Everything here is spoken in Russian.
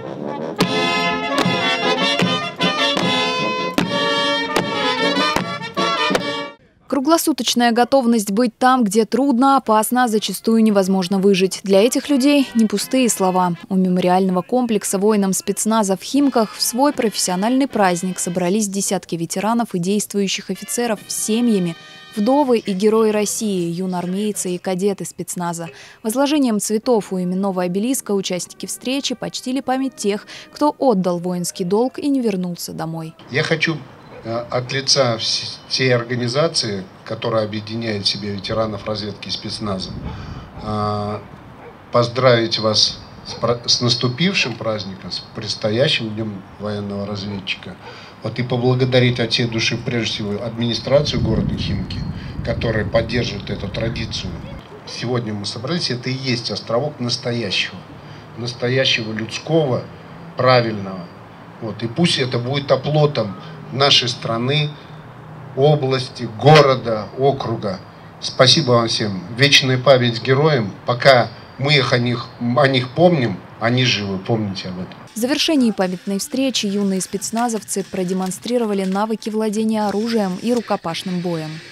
Круглосуточная готовность быть там, где трудно, опасно, зачастую невозможно выжить. Для этих людей не пустые слова. У мемориального комплекса воинам спецназа в Химках в свой профессиональный праздник собрались десятки ветеранов и действующих офицеров с семьями, вдовы и герои России, юноармейцы и кадеты спецназа. Возложением цветов у именного обелиска участники встречи почтили память тех, кто отдал воинский долг и не вернулся домой. Я хочу от лица всей организации, которая объединяет в себе ветеранов разведки и спецназа, поздравить вас с наступившим праздником, с предстоящим Днем военного разведчика. И поблагодарить от всей души прежде всего администрацию города Химки, которая поддерживает эту традицию. Сегодня мы собрались, это и есть островок настоящего людского, правильного. И пусть это будет оплотом нашей страны, области, города, округа. Спасибо вам всем. Вечная память героям. Пока мы о них помним, они живы. Помните об этом. В завершении памятной встречи юные спецназовцы продемонстрировали навыки владения оружием и рукопашным боем.